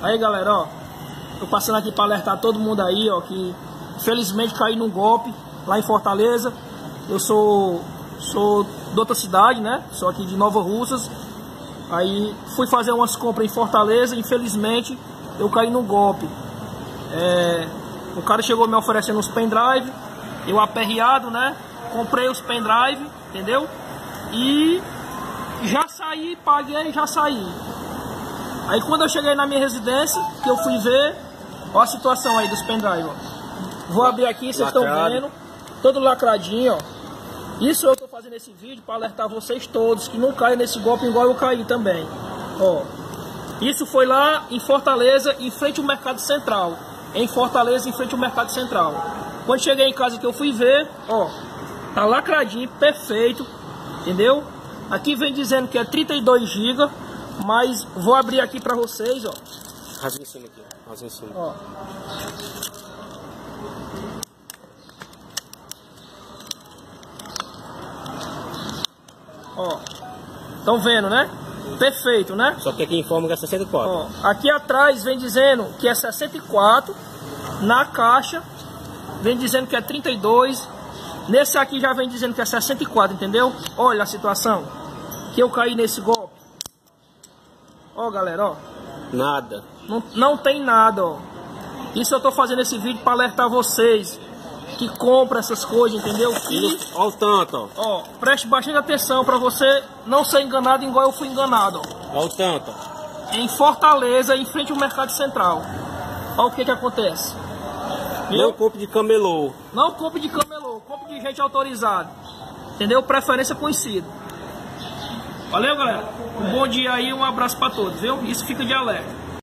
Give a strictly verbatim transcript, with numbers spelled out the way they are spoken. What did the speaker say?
Aí, galera, ó, tô passando aqui para alertar todo mundo aí, ó, que infelizmente caí num golpe lá em Fortaleza. Eu sou sou de outra cidade, né? Sou aqui de Nova Russas. Aí fui fazer umas compras em Fortaleza, infelizmente eu caí num golpe. É, o cara chegou me oferecendo uns pendrive, eu aperreado, né? Comprei os pendrive, entendeu? E já saí, paguei e já saí. Aí quando eu cheguei na minha residência, que eu fui ver, ó a situação aí dos pendrive, ó. Vou abrir aqui, vocês estão vendo, todo lacradinho, ó. Isso eu tô fazendo esse vídeo para alertar vocês todos que não caiam nesse golpe igual eu caí também. Ó, isso foi lá em Fortaleza, em frente ao Mercado Central. Em Fortaleza, em frente ao Mercado Central. Quando cheguei em casa que eu fui ver, ó, tá lacradinho, perfeito, entendeu? Aqui vem dizendo que é trinta e dois gigas, mas vou abrir aqui para vocês, ó. Rasga em cima aqui, rasga em cima. Ó. Ó, estão vendo, né? Perfeito, né? Só que aqui informa que é sessenta e quatro. Ó, aqui atrás vem dizendo que é sessenta e quatro. Na caixa vem dizendo que é trinta e dois. Nesse aqui já vem dizendo que é sessenta e quatro, entendeu? Olha a situação que eu caí nesse golpe. Ó, galera, ó. Nada. Não, não tem nada, ó. Isso eu tô fazendo esse vídeo para alertar vocês que compram essas coisas, entendeu? E, olha o tanto, ó. Ó, preste bastante atenção para você não ser enganado igual eu fui enganado, ó. Olha o tanto. Em Fortaleza, em frente ao Mercado Central. Olha o que que acontece. Não compre de camelô. Não compre de camelô, compre de gente autorizada. Entendeu? Preferência conhecida. Valeu, galera. Um bom dia aí, um abraço para todos, viu? Isso fica de alerta.